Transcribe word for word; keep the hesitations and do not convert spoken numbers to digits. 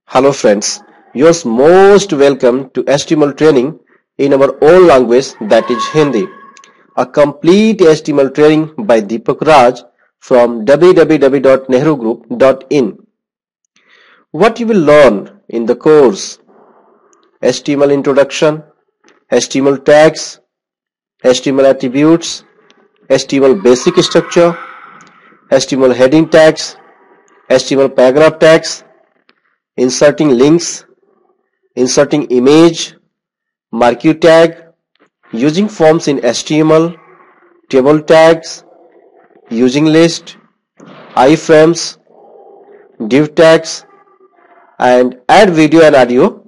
Hello friends, you're most welcome to H T M L training in our own language, that is Hindi. A complete H T M L training by Deepak Raj from w w w dot nehru group dot in. What you will learn in the course: H T M L introduction, H T M L tags, H T M L attributes, H T M L basic structure, H T M L heading tags, H T M L paragraph tags, inserting links, inserting image, marquee tag, using forms in H T M L, table tags, using list, iframes, div tags, and add video and audio